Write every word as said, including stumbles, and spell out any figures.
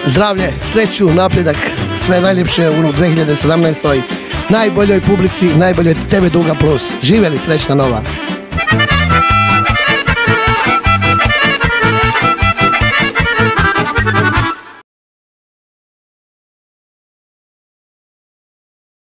Zdravlje, sreću, napredak, sve najljepše u dve hiljade sedamnaestoj. Najboljoj publici, najboljoj T V Duga Plus. Živjeli, srećna nova!